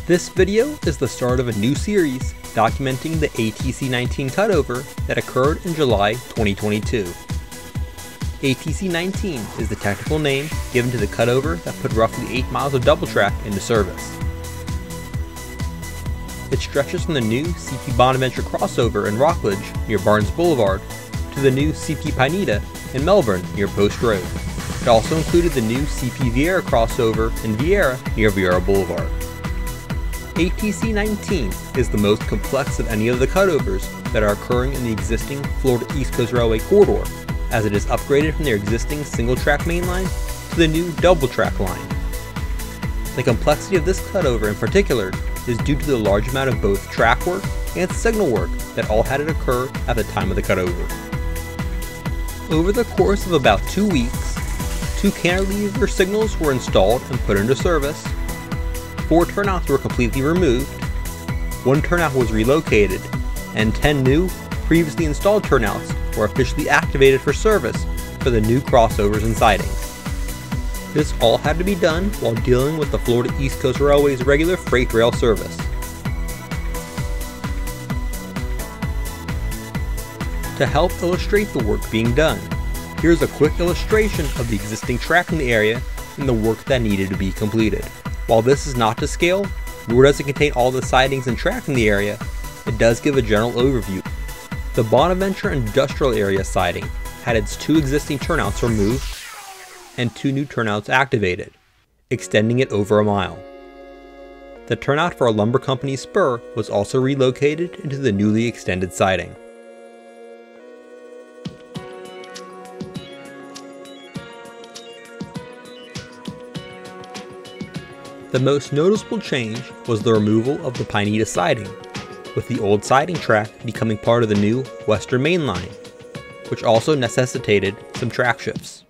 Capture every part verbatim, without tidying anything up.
This video is the start of a new series documenting the A T C nineteen cutover that occurred in July twenty twenty-two. A T C nineteen is the technical name given to the cutover that put roughly eight miles of double track into service. It stretches from the new C P Bonaventure crossover in Rockledge near Barnes Boulevard to the new C P Pineda in Melbourne near Post Road. It also included the new C P Vieira crossover in Vieira near Vieira Boulevard. A T C nineteen is the most complex of any of the cutovers that are occurring in the existing Florida East Coast Railway corridor, as it is upgraded from their existing single-track mainline to the new double-track line. The complexity of this cutover in particular is due to the large amount of both track work and signal work that all had to occur at the time of the cutover. Over the course of about two weeks, two cantilever signals were installed and put into service, four turnouts were completely removed, one turnout was relocated, and ten new, previously installed turnouts were officially activated for service for the new crossovers and sidings. This all had to be done while dealing with the Florida East Coast Railway's regular freight rail service. To help illustrate the work being done, here's a quick illustration of the existing track in the area and the work that needed to be completed. While this is not to scale, nor does it contain all the sidings and track in the area, it does give a general overview. The Bonaventure Industrial Area siding had its two existing turnouts removed and two new turnouts activated, extending it over a mile. The turnout for a lumber company spur was also relocated into the newly extended siding. The most noticeable change was the removal of the Pineda siding, with the old siding track becoming part of the new Western Main Line, which also necessitated some track shifts.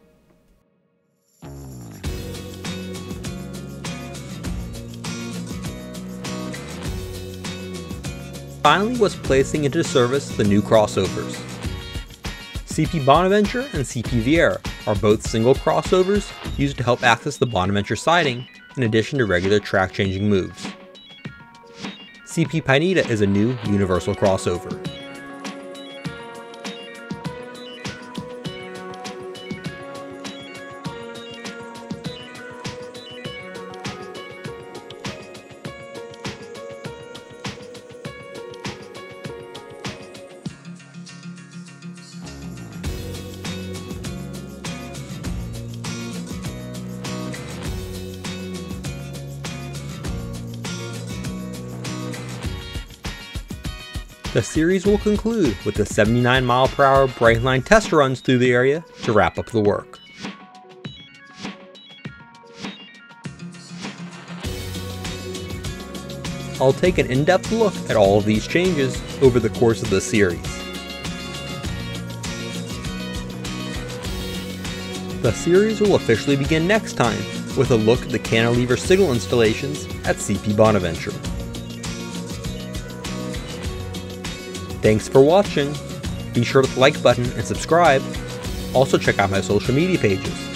Finally was placing into service the new crossovers. C P Bonaventure and C P Vieira are both single crossovers used to help access the Bonaventure siding in addition to regular track changing moves. C P Pineda is a new universal crossover. The series will conclude with the seventy-nine mile per hour Brightline test runs through the area to wrap up the work. I'll take an in-depth look at all of these changes over the course of the series. The series will officially begin next time with a look at the cantilever signal installations at C P Bonaventure. Thanks for watching. Be sure to hit the like button and subscribe. Also check out my social media pages.